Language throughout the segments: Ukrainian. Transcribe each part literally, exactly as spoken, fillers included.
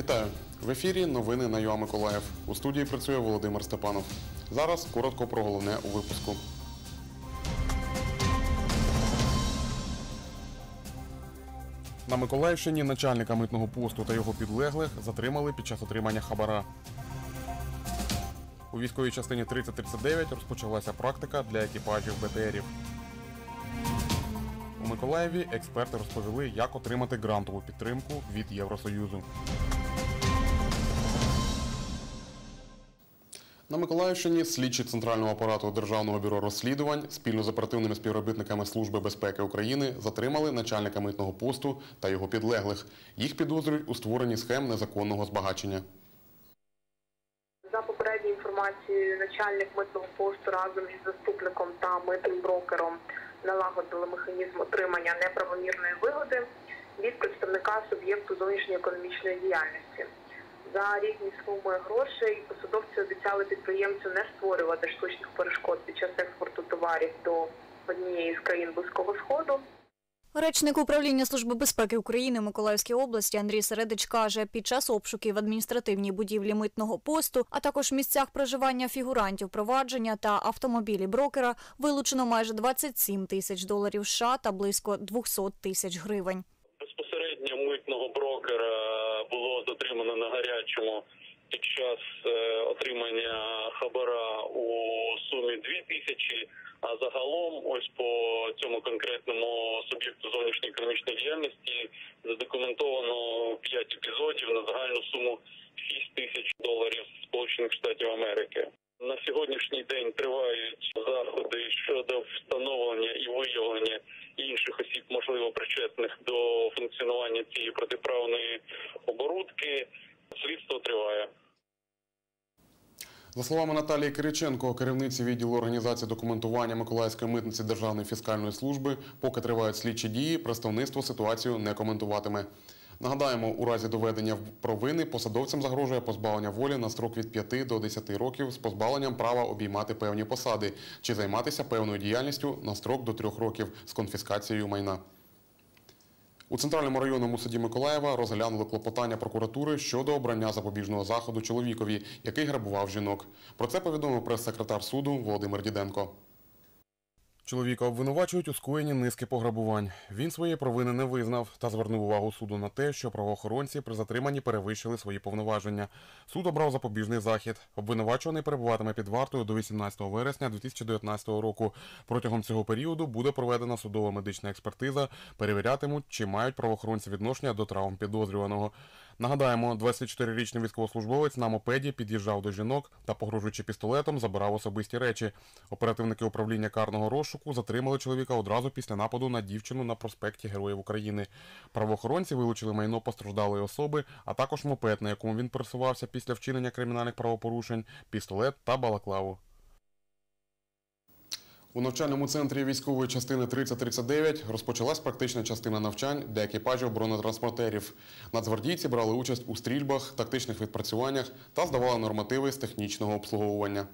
Вітаю! В ефірі новини на ЮА Миколаїв. У студії працює Володимир Степанов. Зараз коротко про головне у випуску. На Миколаївщині начальника митного посту та його підлеглих затримали під час отримання хабара. У військовій частині тридцять тридцять дев'ять розпочалася практика для екіпажів Бе Те Ерів. У Миколаєві експерти розповіли, як отримати грантову підтримку від Євросоюзу. На Миколаївщині слідчі Центрального апарату Державного бюро розслідувань спільно з оперативними співробітниками Служби безпеки України затримали начальника митного посту та його підлеглих. Їх підозрюють у створенні схем незаконного збагачення. За попередньою інформацією, начальник митного посту разом із заступником та митним брокером налагодили механізм отримання неправомірної вигоди від представника суб'єкту зовнішньої економічної діяльності. За різні суми грошей посадовці обіцяли підприємцю не створювати штучних перешкод під час експорту товарів до однієї з країн Близького Сходу. Речник управління Служби безпеки України в Миколаївській області Андрій Середич каже, під час обшуків в адміністративній будівлі митного посту, а також в місцях проживання фігурантів провадження та автомобілі брокера вилучено майже двадцять сім тисяч доларів США та близько двісті тисяч гривень. Безпосередньо митного брокера було затримано на гарячому під час отримання хабара у сумі дві тисячі. А загалом, ось по цьому конкретному суб'єкту зовнішньої економічної діяльності задокументовано п'ять епізодів на загальну суму шість тисяч доларів Сполучених Штатів Америки. На сьогоднішній день тривають заходи щодо встановлення і виявлення інших осіб, можливо, причетних до функціонування цієї протиправної оборудки. Слідство триває. За словами Наталії Кириченко, керівниці відділу організації документування Миколаївської митниці Державної фіскальної служби, поки тривають слідчі дії, представництво ситуацію не коментуватиме. Нагадаємо, у разі доведення провини посадовцям загрожує позбавлення волі на строк від п'яти до десяти років з позбавленням права обіймати певні посади чи займатися певною діяльністю на строк до трьох років з конфіскацією майна. У Центральному районному суді Миколаєва розглянули клопотання прокуратури щодо обрання запобіжного заходу чоловікові, який грабував жінок. Про це повідомив прес-секретар суду Володимир Діденко. Чоловіка обвинувачують у скоєнні низки пограбувань. Він своєї провини не визнав та звернув увагу суду на те, що правоохоронці при затриманні перевищили свої повноваження. Суд обрав запобіжний захід. Обвинувачуваний перебуватиме під вартою до вісімнадцятого вересня дві тисячі дев'ятнадцятого року. Протягом цього періоду буде проведена судова медична експертиза, перевірятимуть, чи мають правоохоронці відношення до травм підозрюваного. Нагадаємо, двадцятичотирирічний військовослужбовець на мопеді під'їжджав до жінок та, погрожуючи пістолетом, забирав особисті речі. Оперативники управління карного розшуку затримали чоловіка одразу після нападу на дівчину на проспекті Героїв України. Правоохоронці вилучили майно постраждалої особи, а також мопед, на якому він пересувався після вчинення кримінальних правопорушень, пістолет та балаклаву. У навчальному центрі військової частини тридцять тридцять дев'ять розпочалась практична частина навчань для екіпажів бронетранспортерів. Нацгвардійці брали участь у стрільбах, тактичних відпрацюваннях та здавали нормативи з технічного обслуговування.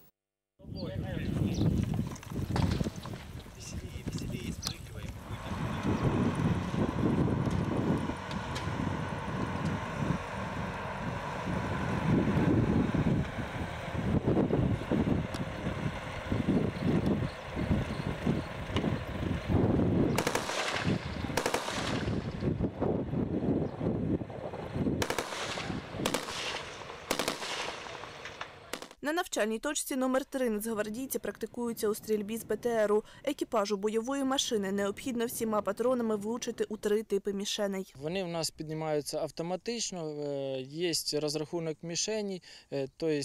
На навчальній точці номер три нацгвардійці практикуються у стрільбі з Бе Те Еру. Екіпажу бойової машини необхідно всіма патронами влучити у три типи мішеней. Вони в нас піднімаються автоматично, є розрахунок мішені, тобто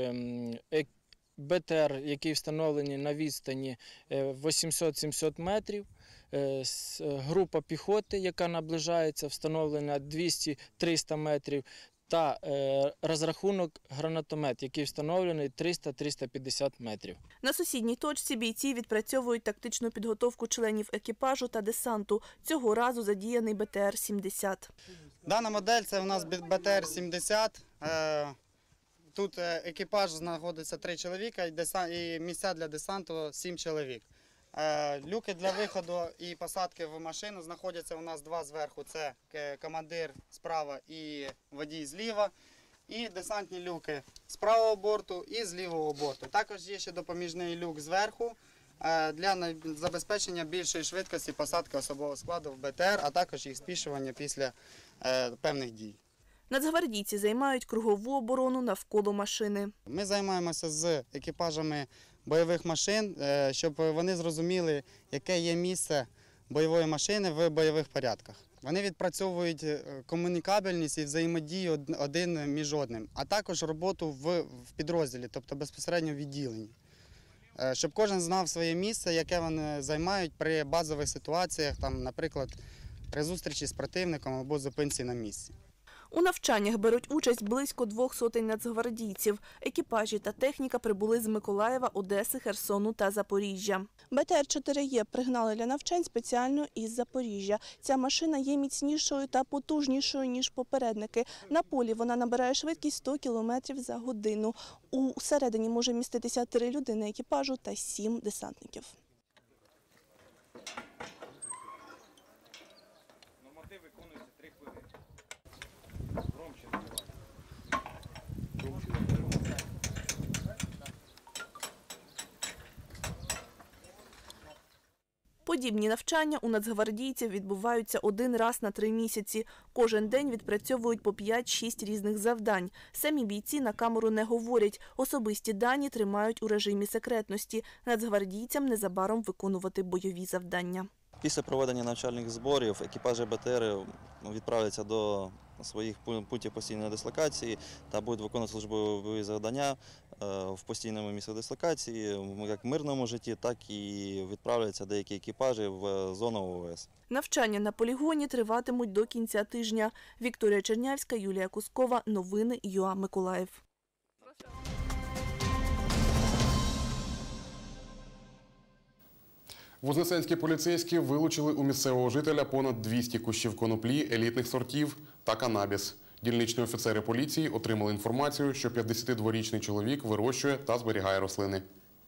Бе Те Ер, який встановлений на відстані вісімсот-сімсот метрів. Група піхоти, яка наближається, встановлена двісті-триста метрів. Та е, розрахунок гранатомет, який встановлений триста-триста п'ятдесят метрів. На сусідній точці бійці відпрацьовують тактичну підготовку членів екіпажу та десанту. Цього разу задіяний Бе Те Ер сімдесят. Дана модель – це у нас Бе Те Ер сімдесят. Тут екіпаж знаходиться три чоловіка і місця для десанту сім чоловік. Е, Люки для виходу і посадки в машину знаходяться у нас два зверху. Це е, командир справа і водій зліва. І десантні люки з правого борту і з лівого борту. Також є ще допоміжний люк зверху е, для на- забезпечення більшої швидкості посадки особового складу в БТР, а також їх спішування після е, певних дій. Нацгвардійці займають кругову оборону навколо машини. Ми займаємося з екіпажами бойових машин, е, щоб вони зрозуміли, яке є місце бойової машини в бойових порядках. Вони відпрацьовують е, комунікабельність і взаємодію од- один між одним, а також роботу в, в підрозділі, тобто безпосередньо в відділенні. Е, Щоб кожен знав своє місце, яке вони займають при базових ситуаціях, там, наприклад, при зустрічі з противником або зупинці на місці. У навчаннях беруть участь близько двох сотень нацгвардійців. Екіпажі та техніка прибули з Миколаєва, Одеси, Херсону та Запоріжжя. Б Т Р чотири Е пригнали для навчань спеціально із Запоріжжя. Ця машина є міцнішою та потужнішою, ніж попередники. На полі вона набирає швидкість сто кілометрів за годину. Усередині може міститися три людини екіпажу та сім десантників. Подібні навчання у нацгвардійців відбуваються один раз на три місяці. Кожен день відпрацьовують по п'ять-шість різних завдань. Самі бійці на камеру не говорять. Особисті дані тримають у режимі секретності. Нацгвардійцям незабаром виконувати бойові завдання. Після проведення навчальних зборів екіпажі Б Т Р відправляться до своїх пунктів постійної дислокації та будуть виконувати службові завдання в постійному місці дислокації, як в мирному житті, так і відправляються деякі екіпажі в зону О В С. Навчання на полігоні триватимуть до кінця тижня. Вікторія Чернявська, Юлія Кускова. Новини Ю А Миколаїв. Вознесенські поліцейські вилучили у місцевого жителя понад двісті кущів коноплі елітних сортів та канабіс. Дільничні офіцери поліції отримали інформацію, що п'ятдесятидворічний чоловік вирощує та зберігає рослини.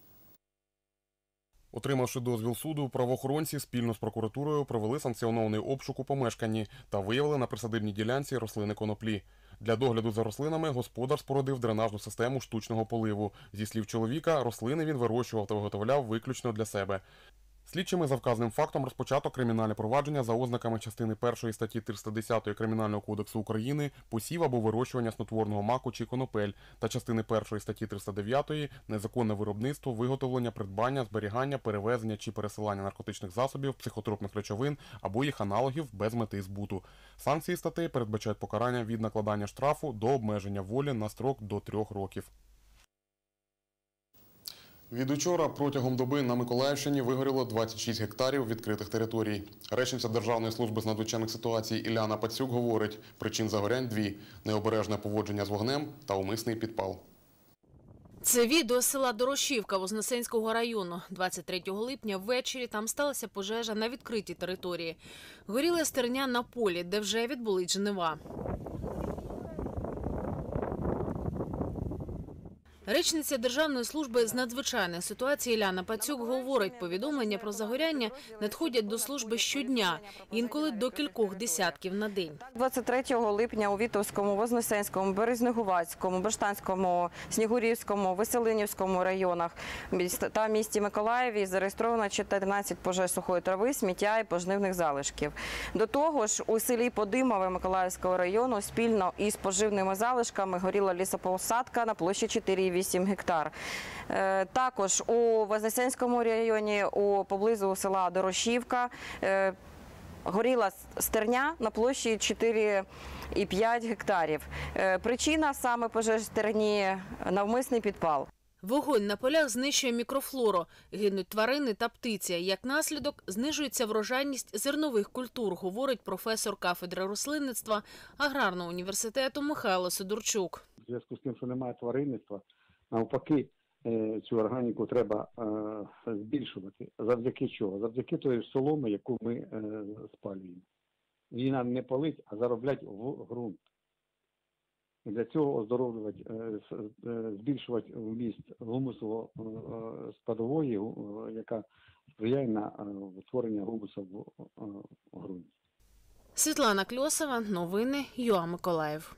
Отримавши дозвіл суду, правоохоронці спільно з прокуратурою провели санкціонований обшук у помешканні та виявили на присадибній ділянці рослини коноплі. Для догляду за рослинами господар спорудив дренажну систему штучного поливу. Зі слів чоловіка, рослини він вирощував та виготовляв виключно для себе. Слідчими за вказаним фактом розпочато кримінальне провадження за ознаками частини першої статті триста десять Кримінального кодексу України «Посів або вирощування снотворного маку чи конопель» та частини першої статті триста дев'ять «Незаконне виробництво, виготовлення, придбання, зберігання, перевезення чи пересилання наркотичних засобів, психотропних речовин або їх аналогів без мети збуту». Санкції статей передбачають покарання від накладання штрафу до обмеження волі на строк до трьох років. Від учора протягом доби на Миколаївщині вигоріло двадцять шість гектарів відкритих територій. Речниця Державної служби з надзвичайних ситуацій Іляна Пацюк говорить, причин загорянь дві – необережне поводження з вогнем та умисний підпал. Це відео з села Дорошівка Вознесенського району. двадцять третього липня ввечері там сталася пожежа на відкритій території. Горіла стерня на полі, де вже відбулись жнива. Речниця Державної служби з надзвичайних ситуацій Іляна Пацюк говорить, повідомлення про загоряння надходять до служби щодня, інколи до кількох десятків на день. двадцять третього липня у Вітовському, Вознесенському, Березнегуватському, Баштанському, Снігурівському, Веселинівському районах та місті Миколаєві зареєстровано чотирнадцять пожеж сухої трави, сміття і пожнивних залишків. До того ж, у селі Подимове Миколаївського району спільно із поживними залишками горіла лісопосадка на площі чотири вісім гектар. Також у Вознесенському районі, у поблизу села Дорошівка, горіла стерня на площі чотири і п'ять гектарів. Причина саме пожеж стерні – навмисний підпал. Вогонь на полях знищує мікрофлору, гинуть тварини та птиця. Як наслідок, знижується врожайність зернових культур, говорить професор кафедри рослинництва Аграрного університету Михайло Сидорчук. В зв'язку з тим, що немає тваринництва, навпаки, цю органіку треба збільшувати. Завдяки чого? Завдяки тої соломи, яку ми спалюємо. Її нам не палить, а зароблять в ґрунт. І для цього оздоровлювати, збільшувати вміст гумусово-спадової, яка сприяє на е, утворення гумуса в е, ґрунті. Світлана Кльосова, новини ЮА Миколаїв.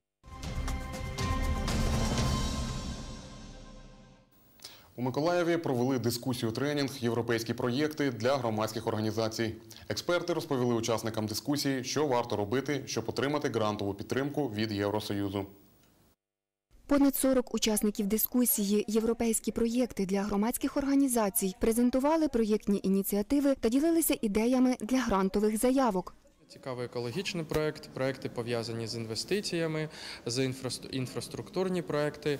У Миколаєві провели дискусію-тренінг «Європейські проєкти для громадських організацій». Експерти розповіли учасникам дискусії, що варто робити, щоб отримати грантову підтримку від Євросоюзу. Понад сорок учасників дискусії «Європейські проєкти для громадських організацій» презентували проєктні ініціативи та ділилися ідеями для грантових заявок. Цікавий екологічний проєкт, проєкти пов'язані з інвестиціями, з інфраструктурні проєкти.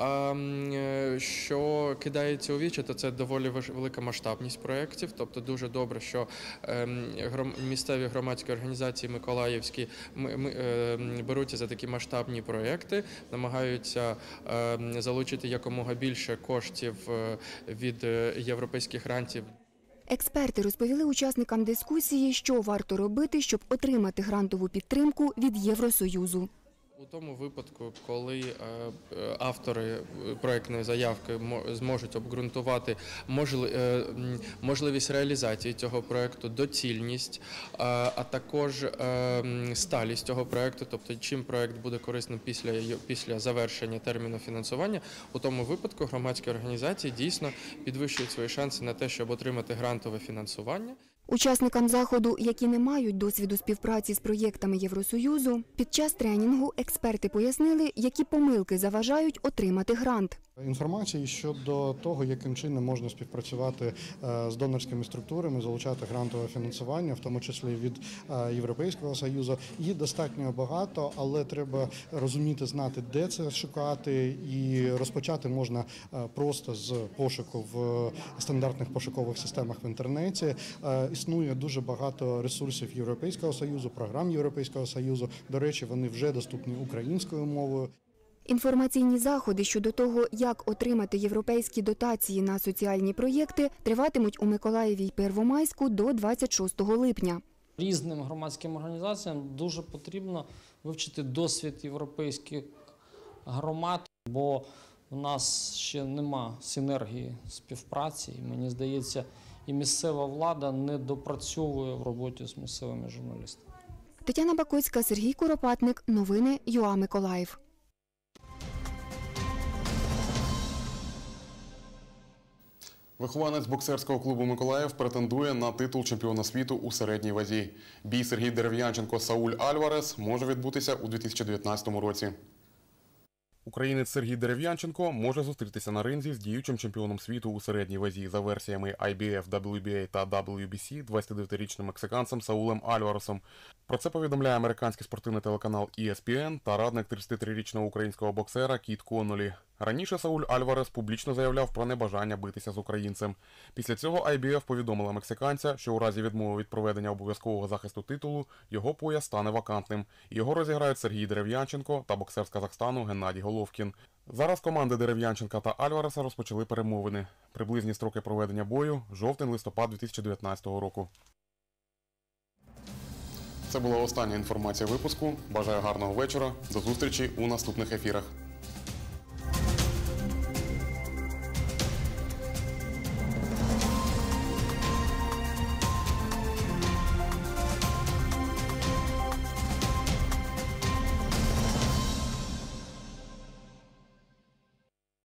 Що кидається у вічі, то це доволі велика масштабність проєктів. Тобто дуже добре, що місцеві громадські організації миколаївські беруться за такі масштабні проєкти, намагаються залучити якомога більше коштів від європейських грантів. Експерти розповіли учасникам дискусії, що варто робити, щоб отримати грантову підтримку від Євросоюзу. У тому випадку, коли автори проєктної заявки зможуть обґрунтувати можливість реалізації цього проєкту, доцільність, а також сталість цього проєкту, тобто чим проєкт буде корисним після, після завершення терміну фінансування, у тому випадку громадські організації дійсно підвищують свої шанси на те, щоб отримати грантове фінансування. Учасникам заходу, які не мають досвіду співпраці з проєктами Євросоюзу, під час тренінгу експерти пояснили, які помилки заважають отримати грант. Інформації щодо того, яким чином можна співпрацювати з донорськими структурами, залучати грантове фінансування, в тому числі від Європейського Союзу, її достатньо багато, але треба розуміти, знати, де це шукати, і розпочати можна просто з пошуку в стандартних пошукових системах в інтернеті. Існує дуже багато ресурсів Європейського Союзу, програм Європейського Союзу. До речі, вони вже доступні українською мовою. Інформаційні заходи щодо того, як отримати європейські дотації на соціальні проєкти, триватимуть у Миколаєві й Первомайську до двадцять шостого липня. Різним громадським організаціям дуже потрібно вивчити досвід європейських громад, бо у нас ще нема синергії співпраці. І, мені здається, і місцева влада не допрацьовує в роботі з місцевими журналістами. Тетяна Бакоцька, Сергій Куропатник. Новини ЮА Миколаїв. Вихованець боксерського клубу «Миколаїв» претендує на титул чемпіона світу у середній вазі. Бій Сергій Дерев'янченко-Сауль Альварес може відбутися у дві тисячі дев'ятнадцятому році. Українець Сергій Дерев'янченко може зустрітися на ринзі з діючим чемпіоном світу у середній вазі за версіями ай бі еф, дабл ю бі ей та дабл ю бі сі двадцятидев'ятирічним мексиканцем Саулем Альваресом. Про це повідомляє американський спортивний телеканал і ес пі ен та радник тридцятитрирічного українського боксера Кіт Коннолі. Раніше Сауль Альварес публічно заявляв про небажання битися з українцем. Після цього ай бі еф повідомила мексиканця, що у разі відмови від проведення обов'язкового захисту титулу його пояс стане вакантним. Його розіграють Сергій Дерев'янченко та боксер з Казахстану Геннадій Головкін. Зараз команди Дерев'янченка та Альвареса розпочали перемовини. Приблизні строки проведення бою – жовтень-листопад дві тисячі дев'ятнадцятого року. Це була остання інформація випуску. Бажаю гарного вечора. До зустрічі у наступних ефірах.